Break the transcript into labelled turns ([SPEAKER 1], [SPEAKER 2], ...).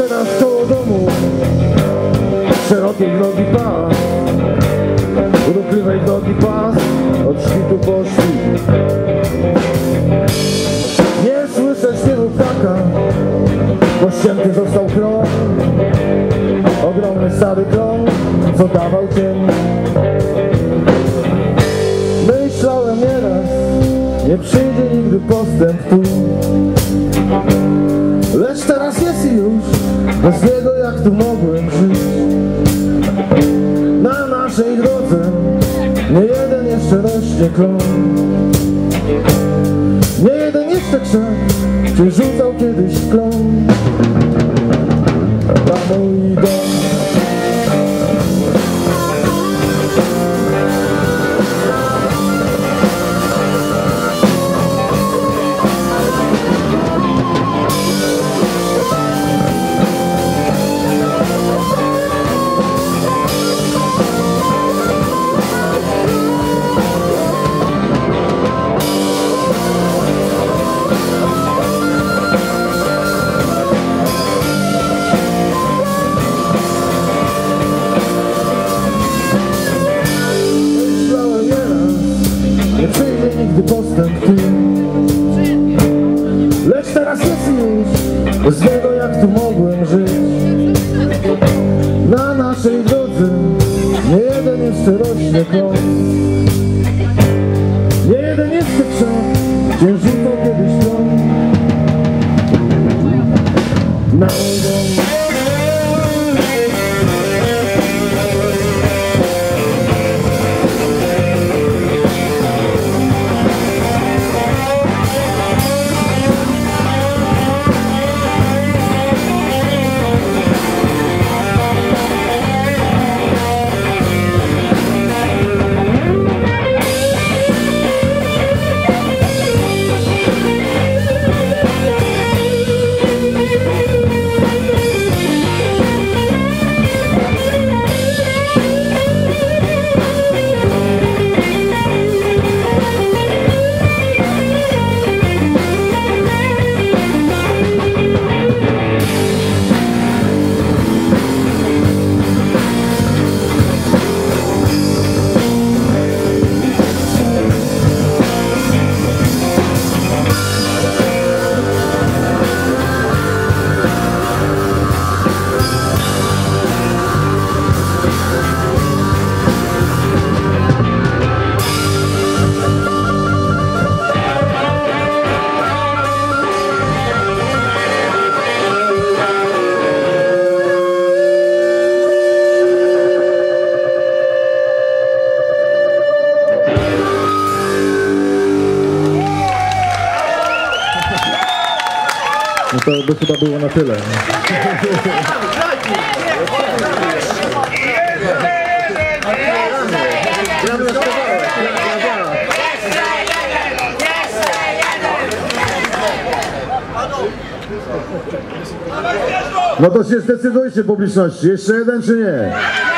[SPEAKER 1] teraz koło domu szerokiej drogi pas, urokliwej drogi pas, od świtu po świt. Nie słyszę śpiewu ptaka, bo ścięty został krąg, ogromny stary krąg, co dawał cień. Myślałem nieraz, nie przyjdzie nigdy postęp tu, lecz teraz jest i już, bez niego jak tu mogłem żyć. Na naszej drodze nie jeden jeszcze rośnie klon, nie jeden jeszcze krzak, czy rzucał kiedyś w klon na mój dom. Nie przyjdzie nigdy postęp tu, lecz teraz jest już, bez niego jak tu mogłem żyć. Na naszej drodze nie jeden jeszcze rośnie klon, nie jeden jeszcze krzak, gdzie rzucał kiedyś klon na mój dom. No to by chyba było na tyle. No to się zdecydujcie, publiczności. Jeszcze jeden czy nie?